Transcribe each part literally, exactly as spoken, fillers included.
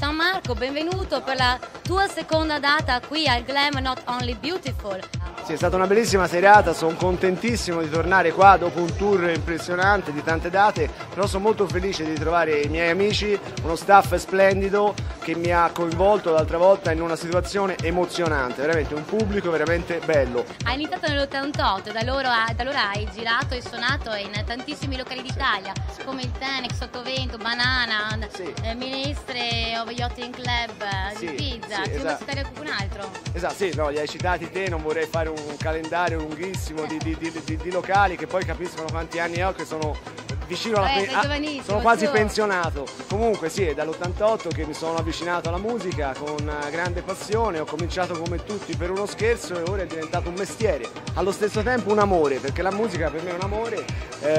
Ciao Marco, benvenuto per la tua seconda data qui al Glam Not Only Beautiful. Sì, è stata una bellissima serata, sono contentissimo di tornare qua dopo un tour impressionante di tante date, però sono molto felice di trovare i miei amici, uno staff splendido che mi ha coinvolto l'altra volta in una situazione emozionante, veramente un pubblico veramente bello. Hai iniziato nell'ottantotto, da, da allora hai girato e suonato in tantissimi locali d'Italia, sì, come il Tenex, Sottovento, Banana, sì, eh, Minestre, Ove Yachting Club, sì, Pizza, sì, ti esatto. citare qualcun altro? Esatto, sì, no, li hai citati te, non vorrei fare un calendario lunghissimo di, di, di, di, di locali che poi capiscono quanti anni ho, che sono vicino alla eh, pensione, ah, sono quasi pensionato. Comunque sì, è dall'ottantotto che mi sono avvicinato alla musica con grande passione, ho cominciato come tutti per uno scherzo e ora è diventato un mestiere, allo stesso tempo un amore, perché la musica per me è un amore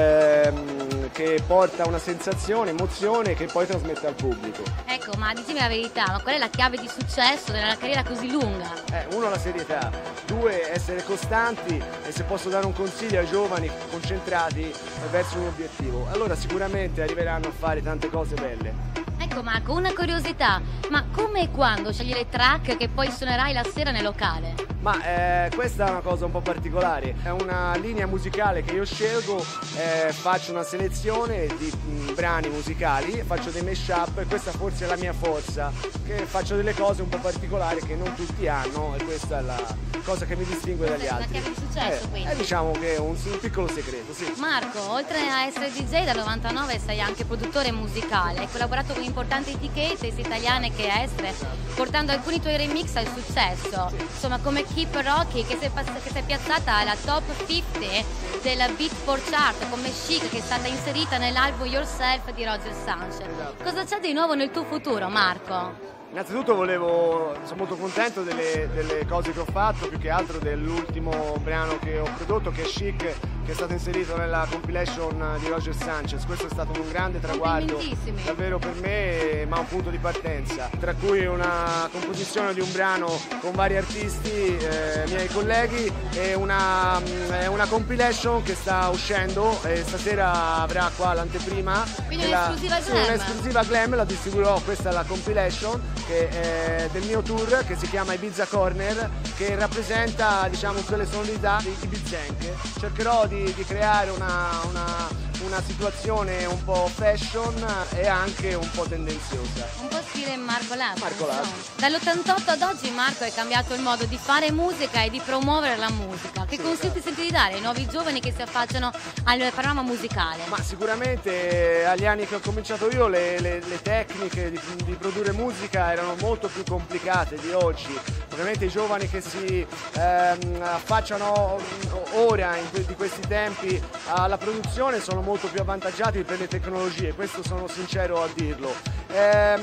ehm, che porta una sensazione, emozione che poi trasmette al pubblico. Ecco, ma diciamo la verità, ma qual è la chiave di successo nella carriera così lunga? Eh, uno, la serietà, due, essere costanti e, se posso dare un consiglio ai giovani, concentrati verso un obiettivo. Allora sicuramente arriveranno a fare tante cose belle. Ecco Marco, una curiosità, ma come e quando scegli le track che poi suonerai la sera nel locale? Ma eh, questa è una cosa un po' particolare, è una linea musicale che io scelgo, eh, faccio una selezione di mh, brani musicali, faccio dei mashup e questa forse è la mia forza, che faccio delle cose un po' particolari che non tutti hanno e questa è la cosa che mi distingue dagli altri. Una chiave di successo, eh, quindi. Eh, diciamo che è un, un piccolo segreto, sì. Marco, oltre a essere D J dal novantanove sei anche produttore musicale, hai collaborato con importanti etichette sia italiane che estere, portando alcuni tuoi remix al successo, sì, insomma come Keep Rocky che sei, che sei piazzata alla top cinquanta della Beatport Chart, come Chic che è stata inserita nell'album Yourself di Roger Sanchez. Esatto. Cosa c'è di nuovo nel tuo futuro, Marco? Innanzitutto volevo, sono molto contento delle, delle cose che ho fatto, più che altro dell'ultimo brano che ho prodotto, che è Chic, che è stato inserito nella compilation di Roger Sanchez. Questo è stato un grande traguardo davvero per me, ma un punto di partenza, tra cui una composizione di un brano con vari artisti, eh, miei colleghi, e una, una compilation che sta uscendo e stasera avrà qua l'anteprima. Quindi un'esclusiva glam? Sì, un'esclusiva glam, la distribuirò, questa è la compilation che è del mio tour, che si chiama Ibiza Corner, che rappresenta, diciamo, quelle sonorità ibizenche. Cercherò di, di creare una, una, una situazione un po' fashion e anche un po' tendenziosa. Un po' stile Marco Lassi. Marco Lassi. Dall'ottantotto ad oggi, Marco, hai cambiato il modo di fare musica e di promuovere la musica. Che sì, consigli esatto. senti di dare ai nuovi giovani che si affacciano al panorama musicale? Ma sicuramente agli anni che ho cominciato io le, le, le tecniche di, di produrre musica erano molto più complicate di oggi. Ovviamente i giovani che si ehm, affacciano ora in que di questi tempi alla produzione sono molto più avvantaggiati per le tecnologie, questo sono sincero a dirlo. Ehm,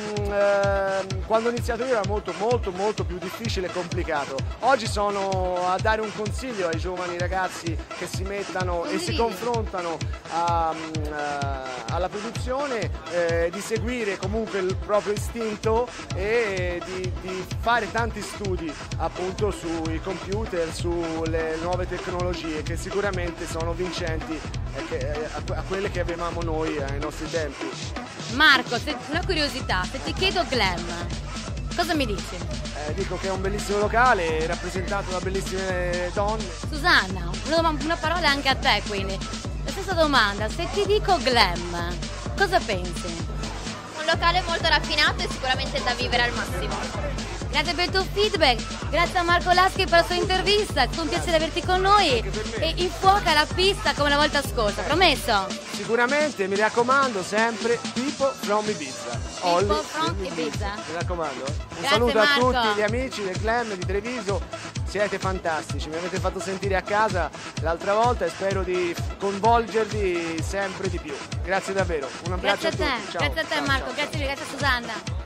ehm, quando ho iniziato io era molto molto molto più difficile e complicato. Oggi sono a dare un consiglio ai giovani ragazzi che si mettano e si confrontano a, a, alla produzione, eh, di seguire comunque il proprio istinto e di, di fare tanti studi appunto sui computer, sulle nuove tecnologie che sicuramente sono vincenti eh, che, eh, a, a quelle che avevamo noi ai nostri tempi. Marco, se, una curiosità, se ti chiedo glam, cosa mi dici? Eh, dico che è un bellissimo locale rappresentato da bellissime donne. Susanna, una, una parola anche a te quindi. La stessa domanda, se ti dico glam, cosa pensi? Un locale molto raffinato e sicuramente da vivere al massimo. Grazie per il tuo feedback, grazie a Marco Laschi per la sua intervista, è stato un piacere averti con noi e infuoca la pista come la volta scorsa, promesso? Sicuramente, mi raccomando sempre, People from Ibiza. People from Ibiza. Mi raccomando. Un Grazie, saluto Marco. a tutti gli amici del Glam di Treviso, siete fantastici, mi avete fatto sentire a casa l'altra volta e spero di coinvolgervi sempre di più. Grazie davvero, un abbraccio Grazie a te, a tutti. Ciao. grazie a te Ciao, Marco, ciao, grazie, ciao. grazie a Susanna.